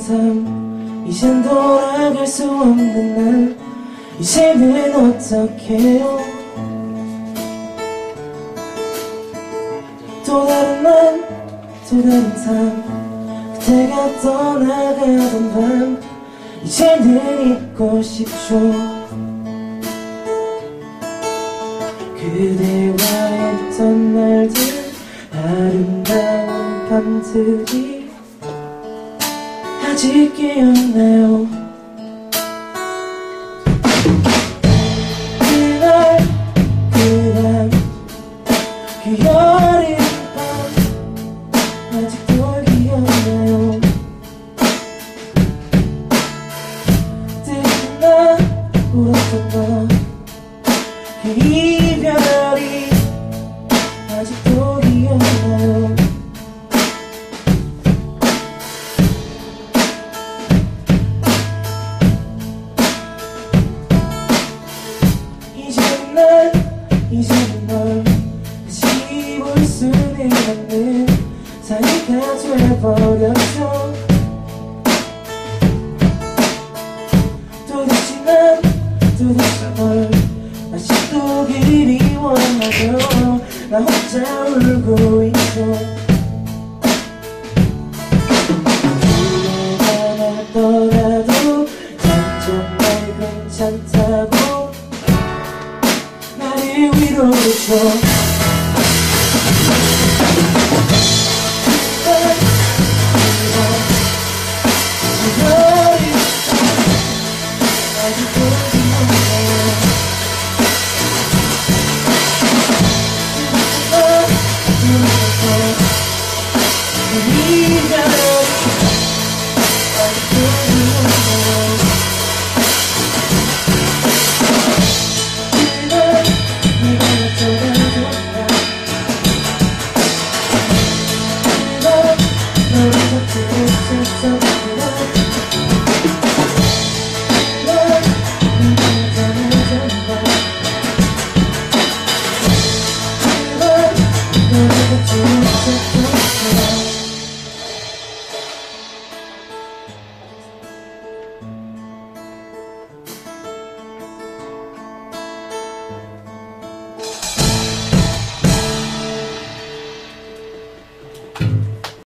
삶 이젠 돌아갈 수 없는 날 이제는 어떡해요. 또 다른 날 또 다른 삶 그때가 떠나가던 밤 이제는 잊고 싶죠. 그대와 했던 날들 아름다운 밤들이 아직 기억나요. 그날 그날 그 여름 밤 아직도 기억나요. 뜨거운 날 울었던 너 그 이별이 아직도 기억나요. 이제는 널 다시 볼 수는 없는 사이가 돼버렸죠. 또다시 널 아직도 그리워하며 나 혼자 울고 있어. 후회가 나더라도 점점 날 괜찮다고 나를 위로해줘.